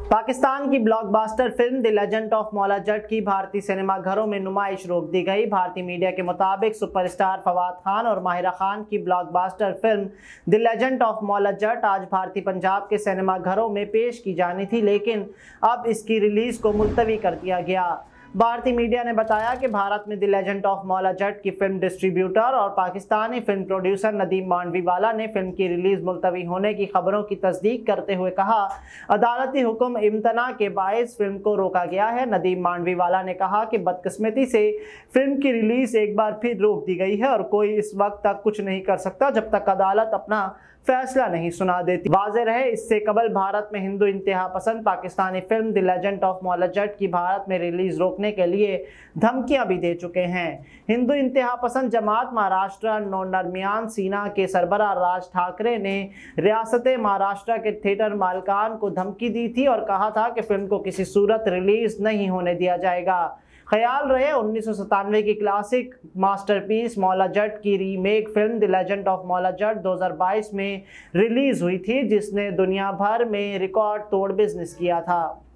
पाकिस्तान की blockbuster film the legend of Maula Jatt की भारतीय सिनेमाघरों में नुमाइश रोक दी गई। भारतीय मीडिया के मुताबिक सुपरस्टार फवाद खान और माहिरा खान की blockbuster film the legend of Maula Jatt आज भारतीय पंजाब के सिनेमाघरों में पेश की जानी थी, लेकिन अब इसकी रिलीज को मुलतवी कर दिया गया। भारतीय मीडिया ने बताया कि भारत में the legend of Maula Jatt की फिल्म डिस्ट्रीब्यूटर और पाकिस्तानी फिल्म प्रोड्यूसर नदीम मांडवीवाला ने फिल्म की रिलीज मुलतवी होने की खबरों की तस्दीक करते हुए कहा, अदालती हुक्म इम्तना के बायस फिल्म को रोका गया है। नदीम मांडवीवाला ने कहा कि बदकिस्मती से फिल्म की रिलीज एक बार फिर रोक दी गई है और कोई इस वक्त तक कुछ नहीं कर सकता जब तक अदालत अपना फैसला नहीं सुना देती। वाज़ेह रहे, इससे कबल भारत में हिंदू इंतहा पसंद Pakistani film the legend of Maula Jatt की भारत में रिलीज रोकने के लिए धमकियां भी दे चुके हैं। हिंदू इंतहा पसंद जमात महाराष्ट्र नौनरमियान सीना के सरबराह राज ठाकरे ने रियासत महाराष्ट्र के थिएटर मालिकान को धमकी दी थी और कहा था कि फिल्म को किसी सूरत रिलीज नहीं होने दिया जाएगा। ख्याल रहे 1997 की क्लासिक मास्टरपीस मौला जट की remake film the legend of Maula Jatt 2022 में रिलीज हुई थी, जिसने दुनिया भर में रिकॉर्ड तोड़ बिजनेस किया था।